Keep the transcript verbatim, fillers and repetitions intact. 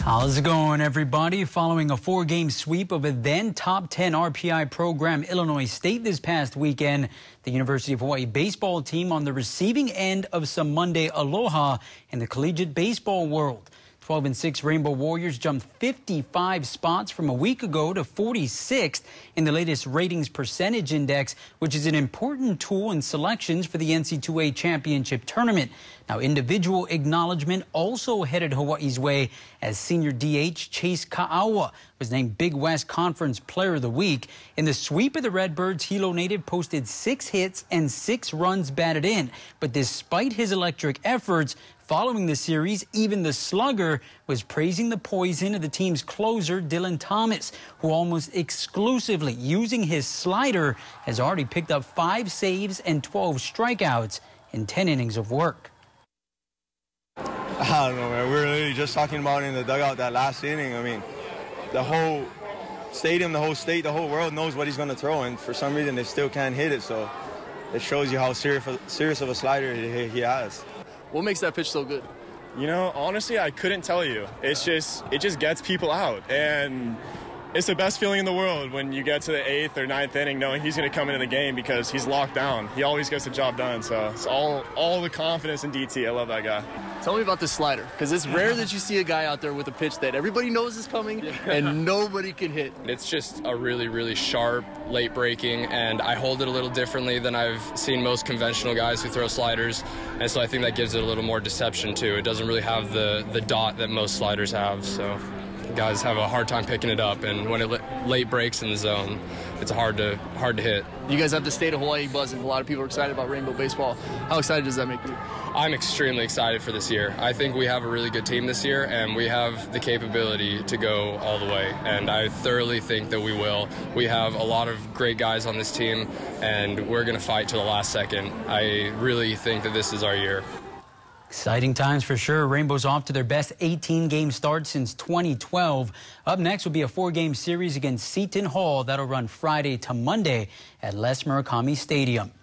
How's it going, everybody? Following a four-game sweep of a then top ten R P I program, Illinois State, this past weekend, the University of Hawaii baseball team on the receiving end of some Monday aloha in the collegiate baseball world. twelve and six Rainbow Warriors jumped fifty-five spots from a week ago to forty-sixth in the latest ratings percentage index, which is an important tool in selections for the N C double A championship tournament. Now, individual acknowledgement also headed Hawaii's way as senior D H Chase Ka'awa was named Big West Conference Player of the Week. In the sweep of the Redbirds, Hilo native posted six hits and six runs batted in. But despite his electric efforts following the series, even the slugger was praising the poison of the team's closer, Dylan Thomas, who almost exclusively using his slider has already picked up five saves and twelve strikeouts in ten innings of work. I don't know, man. We were literally just talking about it in the dugout that last inning. I mean, the whole stadium, the whole state, the whole world knows what he's going to throw, and for some reason they still can't hit it. So it shows you how serious, serious of a slider he, he has. What makes that pitch so good? You know, honestly, I couldn't tell you. It's just, it just gets people out. And it's the best feeling in the world when you get to the eighth or ninth inning knowing he's going to come into the game because he's locked down. He always gets the job done. So it's all, all the confidence in D T. I love that guy. Tell me about this slider, because it's rare that you see a guy out there with a pitch that everybody knows is coming and nobody can hit. It's just a really, really sharp, late breaking, and I hold it a little differently than I've seen most conventional guys who throw sliders, and so I think that gives it a little more deception too. It doesn't really have the, the dot that most sliders have, so guys have a hard time picking it up, and when it late breaks in the zone, it's hard to hard to hit. You guys have the state of Hawaii buzzing. A lot of people are excited about Rainbow baseball. How excited does that make you? I'm extremely excited for this year. I think we have a really good team this year, and we have the capability to go all the way, and I thoroughly think that we will. We have a lot of great guys on this team, and we're going to fight to the last second. I really think that this is our year. Exciting times for sure. Rainbow's off to their best eighteen game start since twenty twelve. Up next will be a four-game series against Seton Hall that'll run Friday to Monday at Les Murakami Stadium.